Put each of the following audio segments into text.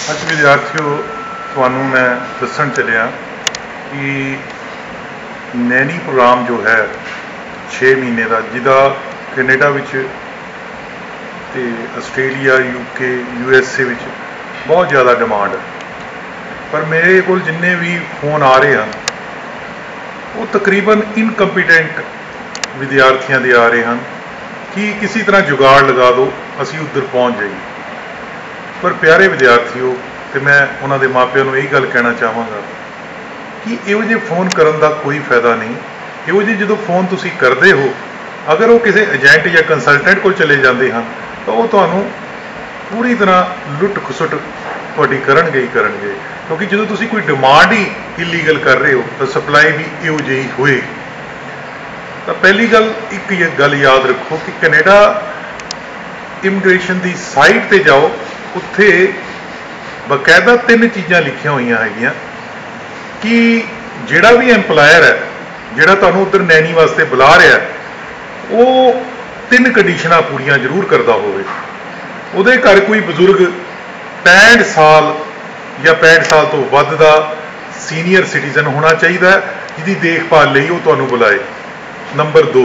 ਅੱਜ ਵਿਦਿਆਰਥੀਓ ਤੁਹਾਨੂੰ ਮੈਂ ਦੱਸਣ ਚੱਲਿਆ ਕਿ ਨੈਨੀ ਪ੍ਰੋਗਰਾਮ ਜੋ ਹੈ 6 ਮਹੀਨੇ ਦਾ, ਜਿਹਦਾ ਕੈਨੇਡਾ ਵਿੱਚ ਤੇ ਆਸਟ੍ਰੇਲੀਆ, UK, USA ਵਿੱਚ ਬਹੁਤ ਜ਼ਿਆਦਾ ਡਿਮਾਂਡ ਹੈ। ਪਰ ਮੇਰੇ ਕੋਲ ਜਿੰਨੇ ਵੀ ਫੋਨ ਆ ਰਹੇ ਹਨ ਉਹ ਤਕਰੀਬਨ ਇਨਕੰਪੀਟੈਂਟ ਵਿਦਿਆਰਥੀਆਂ ਦੇ ਆ ਰਹੇ ਹਨ ਕਿ ਕਿਸੇ ਤਰ੍ਹਾਂ ਜੁਗਾੜ ਲਗਾ ਦਿਓ, ਅਸੀਂ ਉੱਧਰ ਪਹੁੰਚ ਜਾਈਏ। ਪਰ ਪਿਆਰੇ ਵਿਦਿਆਰਥੀਓ, ਤੇ ਮੈਂ ਉਹਨਾਂ ਦੇ ਮਾਪਿਆਂ ਨੂੰ ਇਹੀ ਗੱਲ ਕਹਿਣਾ ਚਾਹਾਂਗਾ ਕਿ ਇਹੋ ਜਿਹੇ ਫੋਨ ਕਰਨ ਦਾ ਕੋਈ ਫਾਇਦਾ ਨਹੀਂ। ਇਹੋ ਜਿਹੇ ਜਦੋਂ ਫੋਨ ਤੁਸੀਂ ਕਰਦੇ ਹੋ, ਅਗਰ ਉਹ ਕਿਸੇ ਏਜੰਟ ਜਾਂ ਕੰਸਲਟੈਂਟ ਕੋਲ ਚਲੇ ਜਾਂਦੇ ਹਨ ਤਾਂ ਉਹ ਤੁਹਾਨੂੰ ਪੂਰੀ ਤਰ੍ਹਾਂ ਲੁੱਟ ਖਸੁੱਟ ਤੁਹਾਡੀ ਕਰਨਗੇ ਹੀ ਕਰਨਗੇ, ਕਿਉਂਕਿ ਜਦੋਂ ਤੁਸੀਂ ਕੋਈ ਡਿਮਾਂਡ ਹੀ ਇਲੀਗਲ ਕਰ ਰਹੇ ਹੋ ਤਾਂ ਸਪਲਾਈ ਵੀ ਇਹੋ ਜਿਹੀ ਹੋਏ। ਤਾਂ ਪਹਿਲੀ ਗੱਲ, ਇੱਕ ਗੱਲ ਯਾਦ ਰੱਖੋ ਕਿ ਕੈਨੇਡਾ ਇਮੀਗ੍ਰੇਸ਼ਨ ਦੀ ਸਾਈਟ ਤੇ ਜਾਓ, ਉੱਥੇ ਬਕਾਇਦਾ 3 ਚੀਜ਼ਾਂ ਲਿਖੀਆਂ ਹੋਈਆਂ ਹੈਗੀਆਂ ਕਿ ਜਿਹੜਾ ਵੀ ਐਮਪਲਾਇਰ ਹੈ, ਜਿਹੜਾ ਤੁਹਾਨੂੰ ਉੱਧਰ ਨੈਨੀ ਵਾਸਤੇ ਬੁਲਾ ਰਿਹਾ, ਉਹ 3 ਕੰਡੀਸ਼ਨਾਂ ਪੂਰੀਆਂ ਜ਼ਰੂਰ ਕਰਦਾ ਹੋਵੇ। ਉਹਦੇ ਘਰ ਕੋਈ ਬਜ਼ੁਰਗ 65 ਸਾਲ ਜਾਂ 65 ਸਾਲ ਤੋਂ ਵੱਧ ਦਾ ਸੀਨੀਅਰ ਸਿਟੀਜ਼ਨ ਹੋਣਾ ਚਾਹੀਦਾ ਹੈ, ਜਿਹਦੀ ਦੇਖਭਾਲ ਲਈ ਉਹ ਤੁਹਾਨੂੰ ਬੁਲਾਏ। ਨੰਬਰ 2,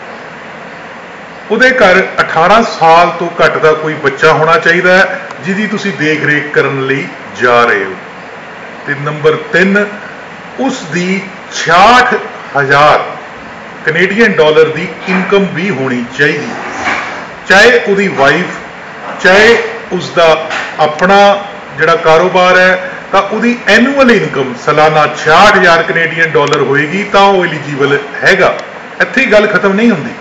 ਉਹਦੇ ਘਰ 18 ਸਾਲ ਤੋਂ ਘੱਟ ਦਾ ਕੋਈ ਬੱਚਾ ਹੋਣਾ ਚਾਹੀਦਾ ਹੈ, ਜਿਹਦੀ ਤੁਸੀਂ ਦੇਖ ਰੇਖ ਕਰਨ ਲਈ ਜਾ ਰਹੇ ਹੋ। ਤੇ ਨੰਬਰ 3, ਉਸ ਦੀ 66,000 ਕੈਨੇਡੀਅਨ ਡਾਲਰ ਦੀ ਇਨਕਮ ਵੀ ਹੋਣੀ ਚਾਹੀਦੀ, ਚਾਹੇ ਉਹਦੀ ਵਾਈਫ, ਚਾਹੇ ਉਸਦਾ ਆਪਣਾ ਜਿਹੜਾ ਕਾਰੋਬਾਰ ਹੈ, ਤਾਂ ਉਹਦੀ ਐਨੂਅਲ ਇਨਕਮ ਸਾਲਾਨਾ 66,000 ਕੈਨੇਡੀਅਨ ਡਾਲਰ ਹੋਏਗੀ ਤਾਂ ਉਹ ਐਲੀਜੀਬਲ ਹੈਗਾ। ਇੱਥੇ ਹੀ ਗੱਲ ਖਤਮ ਨਹੀਂ ਹੁੰਦੀ।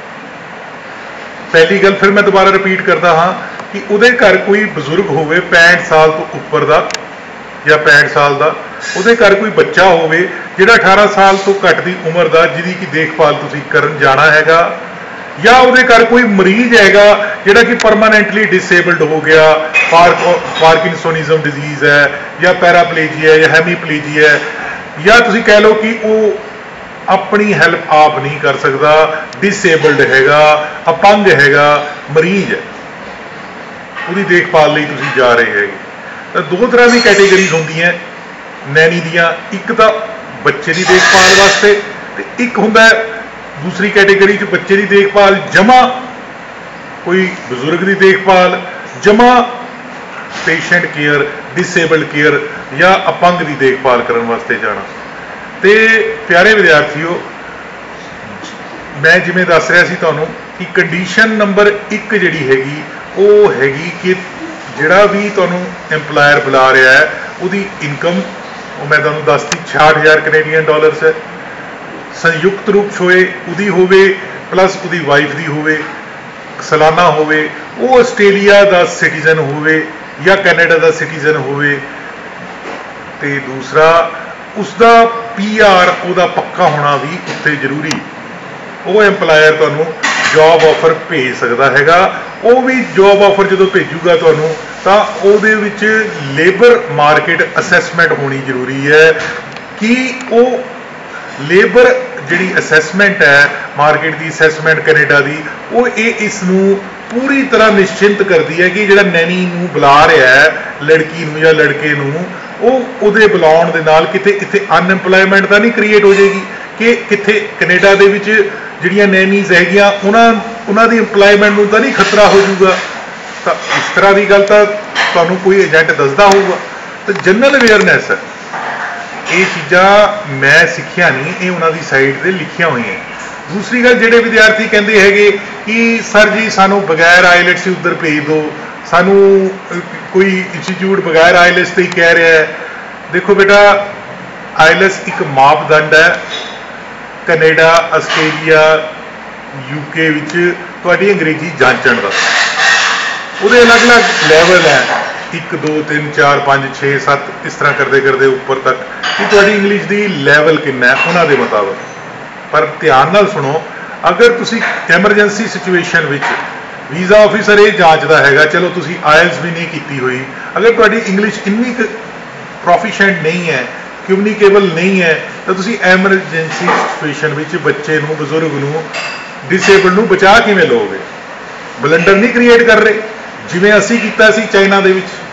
ਪਹਿਲੀ ਗੱਲ ਫਿਰ ਮੈਂ ਦੁਬਾਰਾ ਰਿਪੀਟ ਕਰਦਾ ਹਾਂ ਕਿ ਉਹਦੇ ਘਰ ਕੋਈ ਬਜ਼ੁਰਗ ਹੋਵੇ 65 ਸਾਲ ਤੋਂ ਉੱਪਰ ਦਾ ਜਾਂ 65 ਸਾਲ ਦਾ, ਉਹਦੇ ਘਰ ਕੋਈ ਬੱਚਾ ਹੋਵੇ ਜਿਹੜਾ 18 ਸਾਲ ਤੋਂ ਘੱਟ ਦੀ ਉਮਰ ਦਾ, ਜਿਹਦੀ ਕਿ ਦੇਖਭਾਲ ਤੁਸੀਂ ਕਰਨ ਜਾਣਾ ਹੈਗਾ, ਜਾਂ ਉਹਦੇ ਘਰ ਕੋਈ ਮਰੀਜ਼ ਹੈਗਾ ਜਿਹੜਾ ਕਿ ਪਰਮਾਨੈਂਟਲੀ ਡਿਸੇਬਲਡ ਹੋ ਗਿਆ, ਪਾਰਕਿੰਸੋਨਿਜ਼ਮ ਡਿਜ਼ੀਜ਼ ਹੈ ਜਾਂ ਪੈਰਾਪਲੇਜੀਆ ਜਾਂ ਹੈਮੀਪਲੇਜੀਆ ਹੈ, ਜਾਂ ਤੁਸੀਂ ਕਹਿ ਲਓ ਕਿ ਉਹ ਆਪਣੀ ਹੈਲਪ ਆਪ ਨਹੀਂ ਕਰ ਸਕਦਾ, ਡਿਸੇਬਲਡ ਹੈਗਾ, ਅਪੰਗ ਹੈਗਾ, ਮਰੀਜ਼ ਹੈ, ਉਹਦੀ ਦੇਖਭਾਲ ਲਈ ਤੁਸੀਂ ਜਾ ਰਹੇ ਹੈਗੇ। ਤਾਂ 2 ਤਰ੍ਹਾਂ ਦੀ ਕੈਟੇਗਰੀਜ਼ ਹੁੰਦੀਆਂ ਨੈਨੀ ਦੀਆਂ, ਇੱਕ ਤਾਂ ਬੱਚੇ ਦੀ ਦੇਖਭਾਲ ਵਾਸਤੇ ਤੇ ਇੱਕ ਹੁੰਦਾ ਦੂਸਰੀ ਕੈਟੇਗਰੀ 'ਚ ਬੱਚੇ ਦੀ ਦੇਖਭਾਲ ਜਮਾ ਕੋਈ ਬਜ਼ੁਰਗ ਦੀ ਦੇਖਭਾਲ, ਜਮਾ ਪੇਸ਼ੈਂਟ ਕੇਅਰ, ਡਿਸੇਬਲਡ ਕੇਅਰ ਜਾਂ ਅਪੰਗ ਦੀ ਦੇਖਭਾਲ ਕਰਨ ਵਾਸਤੇ ਜਾਣਾ। ਤੇ ਪਿਆਰੇ ਵਿਦਿਆਰਥੀਓ, ਮੈਂ ਜਿਵੇਂ ਦੱਸ ਰਿਹਾ ਸੀ ਤੁਹਾਨੂੰ ਕਿ ਕੰਡੀਸ਼ਨ ਨੰਬਰ 1 ਜਿਹੜੀ ਹੈਗੀ ਉਹ ਹੈਗੀ ਕਿ ਜਿਹੜਾ ਵੀ ਤੁਹਾਨੂੰ ਐਮਪਲਾਇਰ ਬੁਲਾ ਰਿਹਾ ਹੈ, ਉਹਦੀ ਇਨਕਮ, ਉਹ ਮੈਂ ਤੁਹਾਨੂੰ ਦੱਸਤੀ 66,000 ਕੈਨੇਡੀਅਨ ਡਾਲਰਸ ਹੈ, ਸੰਯੁਕਤ ਰੂਪ 'ਚ ਹੋਏ, ਉਹਦੀ ਹੋਵੇ ਪਲੱਸ ਉਹਦੀ ਵਾਈਫ ਦੀ ਹੋਵੇ, ਸਾਲਾਨਾ ਹੋਵੇ, ਉਹ ਆਸਟ੍ਰੇਲੀਆ ਦਾ ਸਿਟੀਜ਼ਨ ਹੋਵੇ ਜਾਂ ਕੈਨੇਡਾ ਦਾ ਸਿਟੀਜ਼ਨ ਹੋਵੇ, ਤੇ ਦੂਸਰਾ ਉਸਦਾ PR ਉਹਦਾ ਪੱਕਾ ਹੋਣਾ ਵੀ ਉੱਥੇ ਜ਼ਰੂਰੀ। ਉਹ ਐਮਪਲਾਇਰ ਤੁਹਾਨੂੰ ਜੌਬ ਆਫਰ ਭੇਜ ਸਕਦਾ ਹੈਗਾ। ਉਹ ਵੀ ਜੌਬ ਆਫਰ ਜਦੋਂ ਭੇਜੂਗਾ ਤੁਹਾਨੂੰ, ਤਾਂ ਉਹਦੇ ਵਿੱਚ ਲੇਬਰ ਮਾਰਕੀਟ ਅਸੈਸਮੈਂਟ ਹੋਣੀ ਜ਼ਰੂਰੀ ਹੈ ਕਿ ਉਹ ਲੇਬਰ ਜਿਹੜੀ ਅਸੈਸਮੈਂਟ ਹੈ, ਮਾਰਕੀਟ ਦੀ ਅਸੈਸਮੈਂਟ ਕੈਨੇਡਾ ਦੀ, ਉਹ ਇਸ ਨੂੰ ਪੂਰੀ ਤਰ੍ਹਾਂ ਨਿਸ਼ਚਿੰਤ ਕਰਦੀ ਹੈ ਕਿ ਜਿਹੜਾ ਨੈਨੀ ਨੂੰ ਬੁਲਾ ਰਿਹਾ ਹੈ, ਲੜਕੀ ਨੂੰ ਜਾਂ ਲੜਕੇ ਨੂੰ, ਉਹਦੇ ਬੁਲਾਉਣ ਦੇ ਨਾਲ ਕਿਤੇ ਇੱਥੇ ਅਨਐਮਪਲੋਇਮੈਂਟ ਤਾਂ ਨਹੀਂ ਕ੍ਰੀਏਟ ਹੋ ਜਾਏਗੀ, ਕਿ ਕਿਤੇ ਕੈਨੇਡਾ ਦੇ ਵਿੱਚ ਜਿਹੜੀਆਂ ਨੈਨੀਜ਼ ਹੈਗੀਆਂ ਉਹਨਾਂ ਦੀ ਇੰਪਲੋਇਮੈਂਟ ਨੂੰ ਤਾਂ ਨਹੀਂ ਖਤਰਾ ਹੋ ਜਾਊਗਾ। ਤਾਂ ਇਸ ਤਰ੍ਹਾਂ ਦੀ ਗੱਲ ਤਾਂ ਤੁਹਾਨੂੰ ਕੋਈ ਏਜੰਟ ਦੱਸਦਾ ਹੋਊਗਾ। ਤਾਂ ਜਨਰਲ ਅਵੇਅਰਨੈਸ ਹੈ, ਇਹ ਚੀਜ਼ਾਂ ਮੈਂ ਸਿੱਖਿਆ ਨਹੀਂ, ਇਹ ਉਹਨਾਂ ਦੀ ਸਾਈਟ 'ਤੇ ਲਿਖੀਆਂ ਹੋਈਆਂ। ਦੂਸਰੀ ਗੱਲ, ਜਿਹੜੇ ਵਿਦਿਆਰਥੀ ਕਹਿੰਦੇ ਹੈਗੇ ਕਿ ਸਰ ਜੀ ਸਾਨੂੰ ਬਗੈਰ ਆਈਲੈਟਸ ਹੀ ਉੱਧਰ ਭੇਜ ਦਿਓ, ਸਾਨੂੰ ਕੋਈ ਇੰਸਟੀਚਿਊਟ ਬਗੈਰ ਆਈਲੈਟਸ ਤੇ ਹੀ ਕਹਿ ਰਿਹਾ ਹੈ। ਦੇਖੋ ਬੇਟਾ, ਆਈਲੈਟਸ ਇੱਕ ਮਾਪਦੰਡ ਹੈ। ਕੈਨੇਡਾ, ਆਸਟ੍ਰੇਲੀਆ, UK ਵਿੱਚ ਤੁਹਾਡੀ ਅੰਗਰੇਜ਼ੀ ਜਾਂਚਣ ਦਾ, ਉਹਦੇ ਅਲੱਗ-ਅਲੱਗ ਲੈਵਲ ਹੈ, 1 2 3 4 5 6 7 ਇਸ ਤਰ੍ਹਾਂ ਕਰਦੇ ਕਰਦੇ ਉੱਪਰ ਤੱਕ, ਕਿ ਤੁਹਾਡੀ ਇੰਗਲਿਸ਼ ਦੀ ਲੈਵਲ ਕਿੰਨਾ ਹੈ ਉਹਨਾਂ ਦੇ ਮੁਤਾਬਕ। ਪਰ ਧਿਆਨ ਨਾਲ ਸੁਣੋ, ਅਗਰ ਤੁਸੀਂ ਐਮਰਜੈਂਸੀ ਸਿਚੁਏਸ਼ਨ ਵਿੱਚ ਵੀਜ਼ਾ ਆਫਿਸਰ ਇਹ ਜਾਂਚਦਾ ਹੈਗਾ, ਚਲੋ ਤੁਸੀਂ ਆਇਲਸ ਵੀ ਨਹੀਂ ਕੀਤੀ ਹੋਈ, ਅਗਰ ਤੁਹਾਡੀ ਇੰਗਲਿਸ਼ ਇੰਨੀ ਕੁ ਪ੍ਰੋਫੀਸ਼ੀਐਂਟ ਨਹੀਂ ਹੈ, ਕਮਿਊਨੀਕੇਬਲ ਨਹੀਂ ਹੈ, ਤਾਂ ਤੁਸੀਂ ਐਮਰਜੈਂਸੀ ਸਿਚੁਏਸ਼ਨ ਵਿੱਚ ਬੱਚੇ ਨੂੰ, ਬਜ਼ੁਰਗ ਨੂੰ, ਡਿਸੇਬਲ ਨੂੰ ਬਚਾ ਕਿਵੇਂ ਲਓਗੇ? ਬਲੰਡਰ ਨਹੀਂ ਕ੍ਰੀਏਟ ਕਰ ਰਹੇ ਜਿਵੇਂ ਅਸੀਂ ਕੀਤਾ ਸੀ ਚਾਈਨਾ ਦੇ ਵਿੱਚ।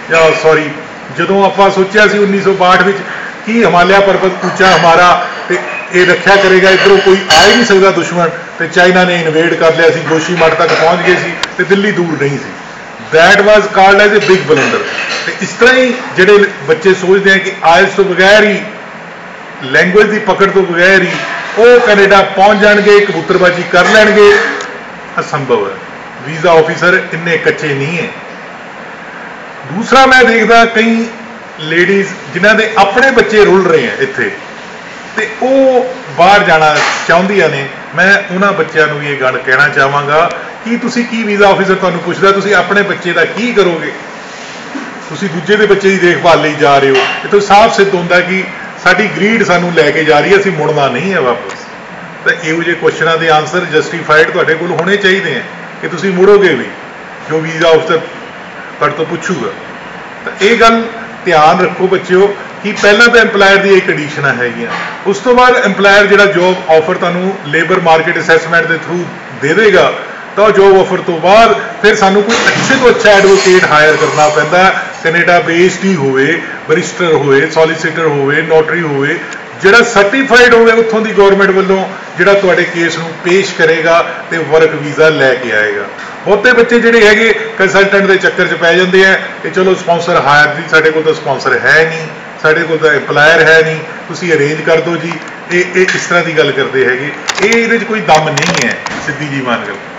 ਜਾਂ ਸੌਰੀ ਜਦੋਂ ਆਪਾਂ ਸੋਚਿਆ ਸੀ 1962 ਵਿੱਚ ਕਿ ਹਿਮਾਲਿਆ ਪਰਬਤ ਉੱਚਾ ਹਮਾਰਾ ਤੇ ਇਹ ਰੱਖਿਆ ਕਰੇਗਾ, ਇੱਧਰੋਂ ਕੋਈ ਆ ਹੀ ਨਹੀਂ ਸਕਦਾ ਦੁਸ਼ਮਣ, ਤੇ ਚਾਈਨਾ ਨੇ ਇਨਵੇਡ ਕਰ ਲਿਆ ਸੀ, ਗੋਸ਼ੀਮਠ ਤੱਕ ਪਹੁੰਚ ਗਏ ਸੀ ਤੇ ਦਿੱਲੀ ਦੂਰ ਨਹੀਂ ਸੀ। That was called as a big blunder. ਤੇ ਇਸ ਤਰ੍ਹਾਂ ਹੀ ਜਿਹੜੇ ਬੱਚੇ ਸੋਚਦੇ ਆ ਕਿ ਆਇਲਸ ਤੋਂ ਬਗੈਰ ਹੀ, ਲੈਂਗੁਏਜ ਦੀ ਪਕੜ ਤੋਂ ਬਗੈਰ ਹੀ ਉਹ ਕੈਨੇਡਾ ਪਹੁੰਚ ਜਾਣਗੇ, ਕਬੂਤਰਬਾਜੀ ਕਰ ਲੈਣਗੇ, ਅਸੰਭਵ ਹੈ। ਵੀਜ਼ਾ ਆਫਿਸਰ ਇੰਨੇ ਕੱਚੇ ਨਹੀਂ ਹੈ। ਦੂਸਰਾ ਮੈਂ ਦੇਖਦਾ ਕਈ ਲੇਡੀਜ਼ ਜਿਨ੍ਹਾਂ ਦੇ ਆਪਣੇ ਬੱਚੇ ਰੁਲ ਰਹੇ ਆ ਇੱਥੇ ਤੇ ਉਹ ਬਾਹਰ ਜਾਣਾ ਚਾਹੁੰਦੀਆਂ ਨੇ। ਮੈਂ ਉਹਨਾਂ ਬੱਚਿਆਂ ਨੂੰ ਵੀ ਇਹ ਗੱਲ ਕਹਿਣਾ ਚਾਹਾਂਗਾ ਕਿ ਤੁਸੀਂ ਕੀ ਵੀਜ਼ਾ ਆਫਿਸਰ ਤੁਹਾਨੂੰ ਪੁੱਛਦਾ ਤੁਸੀਂ ਆਪਣੇ ਬੱਚੇ ਦਾ ਕੀ ਕਰੋਗੇ? ਤੁਸੀਂ ਦੂਜੇ ਦੇ ਬੱਚੇ ਦੀ ਦੇਖਭਾਲ ਲਈ ਜਾ ਰਹੇ ਹੋ। ਇਹ ਤੋਂ ਸਾਫ਼ ਸਿੱਧ ਹੁੰਦਾ ਕਿ ਸਾਡੀ ਗਰੀਡ ਸਾਨੂੰ ਲੈ ਕੇ ਜਾ ਰਹੀ ਹੈ, ਅਸੀਂ ਮੁੜਨਾ ਨਹੀਂ ਹੈ ਵਾਪਸ। ਤਾਂ ਇਹੋ ਜਿਹੇ ਕੁਐਸਚਨਾਂ ਦੇ ਆਨਸਰ ਜਸਟੀਫਾਈਡ ਤੁਹਾਡੇ ਕੋਲ ਹੋਣੇ ਚਾਹੀਦੇ ਆ ਕਿ ਤੁਸੀਂ ਮੁੜੋਗੇ ਵੀ ਜੋ ਵੀਜ਼ਾ ਆਫਿਸਰ ਤੁਹਾਡੇ ਤੋਂ ਪੁੱਛੂਗਾ। ਤਾਂ ਇਹ ਗੱਲ ਧਿਆਨ ਰੱਖੋ ਬੱਚਿਓ ਕਿ ਪਹਿਲਾਂ ਤਾਂ EMPLOYER ਦੀ ਇਹ ਕੰਡੀਸ਼ਨਾਂ ਹੈਗੀਆਂ, ਉਸ ਤੋਂ ਬਾਅਦ EMPLOYER ਜਿਹੜਾ ਜੋਬ ਆਫਰ ਤੁਹਾਨੂੰ ਲੇਬਰ ਮਾਰਕੀਟ ਅਸੈਸਮੈਂਟ ਦੇ ਥਰੂ ਦੇ ਦੇਗਾ, ਤਾਂ ਜੋਬ ਆਫਰ ਤੋਂ ਬਾਅਦ ਫਿਰ ਸਾਨੂੰ ਕੋਈ ਅੱਛੇ ਤੋਂ ਅੱਛਾ ਐਡਵੋਕੇਟ ਹਾਇਰ ਕਰਨਾ ਪੈਂਦਾ, ਕੈਨੇਡਾ ਬੇਸਡ ਹੀ ਹੋਵੇ, ਬੈਰਿਸਟਰ ਹੋਵੇ, ਸੋਲੀਸਿਟਰ ਹੋਵੇ, ਨੋਟਰੀ ਹੋਵੇ, ਜਿਹੜਾ ਸਰਟੀਫਾਈਡ ਹੋਵੇ ਉੱਥੋਂ ਦੀ ਗਵਰਨਮੈਂਟ ਵੱਲੋਂ, ਜਿਹੜਾ ਤੁਹਾਡੇ ਕੇਸ ਨੂੰ ਪੇਸ਼ ਕਰੇਗਾ ਤੇ ਵਰਕ ਵੀਜ਼ਾ ਲੈ ਕੇ ਆਏਗਾ। ਬਹੁਤੇ ਬੱਚੇ ਜਿਹੜੇ ਹੈਗੇ ਕੰਸਲਟੈਂਟ ਦੇ ਚੱਕਰ 'ਚ ਪੈ ਜਾਂਦੇ ਆ ਕਿ ਚਲੋ ਸਪਾਂਸਰ ਹਾਇਰ ਦੀ, ਸਾਡੇ ਕੋਲ ਤਾਂ ਸਪਾਂਸਰ ਹੈ ਨਹੀਂ, ਸਾਡੇ ਕੋਲ ਤਾਂ EMPLOYER ਹੈ ਨਹੀਂ, ਤੁਸੀਂ ਅਰੇਂਜ ਕਰ ਦਿਓ ਜੀ। ਇਹ ਇਸ ਤਰ੍ਹਾਂ ਦੀ ਗੱਲ ਕਰਦੇ ਹੈਗੇ। ਇਹ ਇਹਦੇ 'ਚ ਕੋਈ ਦਮ ਨਹੀਂ ਹੈ, ਸਿੱਧੀ ਜੀ ਮੰਨ ਗੱਲ।